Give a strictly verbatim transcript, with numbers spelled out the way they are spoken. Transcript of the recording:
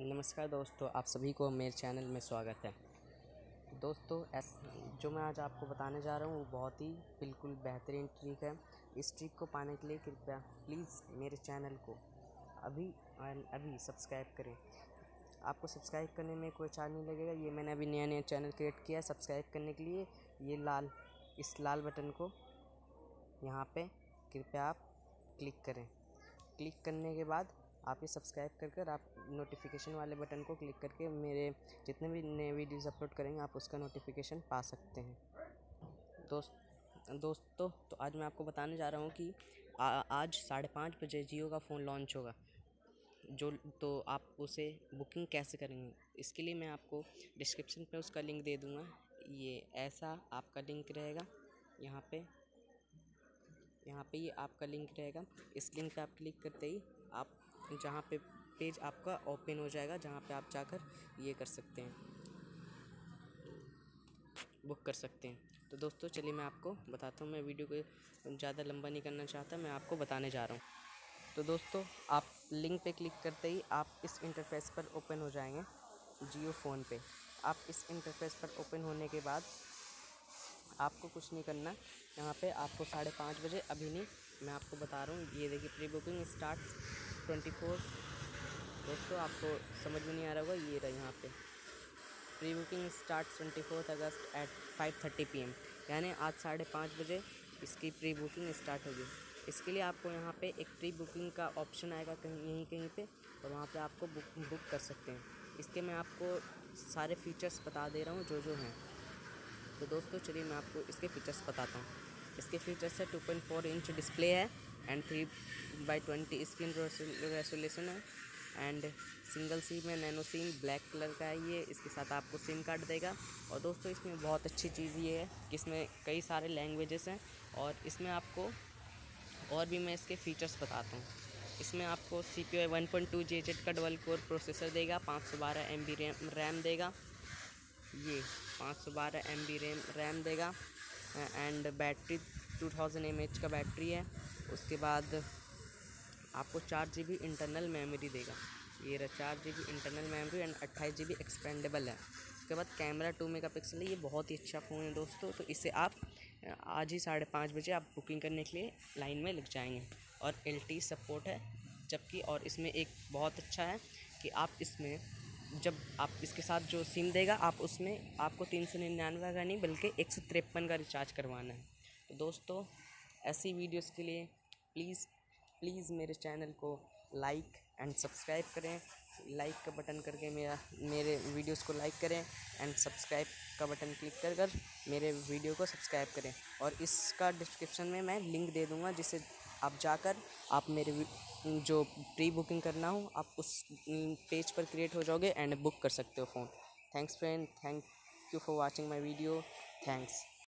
नमस्कार दोस्तों, आप सभी को मेरे चैनल में स्वागत है। दोस्तों ऐस जो मैं आज आपको बताने जा रहा हूँ वो बहुत ही बिल्कुल बेहतरीन ट्रिक है। इस ट्रिक को पाने के लिए कृपया प्लीज़ मेरे चैनल को अभी एंड अभी सब्सक्राइब करें। आपको सब्सक्राइब करने में कोई चार्ज नहीं लगेगा। ये मैंने अभी नया नया चैनल क्रिएट किया है। सब्सक्राइब करने के लिए ये लाल इस लाल बटन को यहाँ पे कृपया आप क्लिक करें। क्लिक करने के बाद आप ये सब्सक्राइब कर कर आप नोटिफिकेशन वाले बटन को क्लिक करके मेरे जितने भी नए वीडियोज़ अपलोड करेंगे आप उसका नोटिफिकेशन पा सकते हैं। दोस्त दोस्तों तो आज मैं आपको बताने जा रहा हूँ कि आ, आज साढ़े पाँच बजे जियो का फ़ोन लॉन्च होगा, जो तो आप उसे बुकिंग कैसे करेंगे इसके लिए मैं आपको डिस्क्रिप्शन पे उसका लिंक दे दूँगा। ये ऐसा आपका लिंक रहेगा, यहाँ पे यहाँ पे ये आपका लिंक रहेगा। इस लिंक पे आप क्लिक करते ही आप जहाँ पे पेज आपका ओपन हो जाएगा, जहाँ पे आप जाकर ये कर सकते हैं, बुक कर सकते हैं। तो दोस्तों चलिए मैं आपको बताता हूँ। मैं वीडियो को ज़्यादा लंबा नहीं करना चाहता, मैं आपको बताने जा रहा हूँ। तो दोस्तों आप लिंक पे क्लिक करते ही आप इस इंटरफेस पर ओपन हो जाएंगे जियो फ़ोन पे। आप इस इंटरफेस पर ओपन होने के बाद आपको कुछ नहीं करना। यहाँ पे आपको साढ़े पाँच बजे अभी नहीं, मैं आपको बता रहा हूँ। ये देखिए pre booking start twenty four. दोस्तों आपको समझ में नहीं आ रहा होगा, ये रहा यहाँ पे pre booking start twenty fourth August at five thirty P M, यानी आज साढ़े पाँच बजे इसकी प्री बुकिंग स्टार्ट होगी। इसके लिए आपको यहाँ पे एक प्री बुकिंग का ऑप्शन आएगा कहीं यहीं कहीं पे, और वहाँ पे आपको बुक बुक कर सकते हैं। इसके मैं आपको सारे फीचर्स बता दे रहा हूँ जो जो हैं। तो दोस्तों चलिए मैं आपको इसके फीचर्स बताता हूँ। इसके फीचर्स है two point four inch display है and three by twenty screen resolution है एंड सिंगल सिम है, नैनो सिम ब्लैक कलर का है ये। इसके साथ आपको सिम कार्ड देगा। और दोस्तों इसमें बहुत अच्छी चीज़ ये है कि इसमें कई सारे लैंग्वेजेस हैं, और इसमें आपको और भी मैं इसके फीचर्स बताता हूँ। इसमें आपको C P U one point two G Z का डबल कोर प्रोसेसर देगा, पाँच सौ बारह एम बी रैम रैम देगा, ये पाँच सौ बारह एम बी रैम रैम देगा and battery two thousand M H का बैटरी है। उसके बाद आपको चार जी बी इंटरनल मेमोरी देगा, ये रहा चार G B internal memory and अट्ठाईस जी बी एक्सपेंडेबल है। उसके बाद कैमरा टू मेगा पिक्सल है। ये बहुत ही अच्छा फ़ोन है दोस्तों। तो इसे आप आज ही साढ़े पाँच बजे आप बुकिंग करने के लिए लाइन में लग जाएंगे। और एल टी सपोर्ट है जबकि, और इसमें एक बहुत अच्छा है कि आप इसमें जब आप इसके साथ जो सिम देगा आप उसमें आपको तीन सौ निन्यानवे का नहीं बल्कि एक सौ तिरपन का रिचार्ज करवाना है। तो दोस्तों ऐसी वीडियोस के लिए प्लीज़ प्लीज़ मेरे चैनल को लाइक एंड सब्सक्राइब करें। लाइक का बटन करके मेरा मेरे वीडियोस को लाइक करें एंड सब्सक्राइब का बटन क्लिक कर कर मेरे वीडियो को सब्सक्राइब करें। और इसका डिस्क्रिप्शन में मैं लिंक दे दूँगा, जिसे आप जाकर आप मेरे जो प्री बुकिंग करना हो आप उस पेज पर क्रिएट हो जाओगे एंड बुक कर सकते हो phone. Thanks friend, thank you for watching my video. Thanks.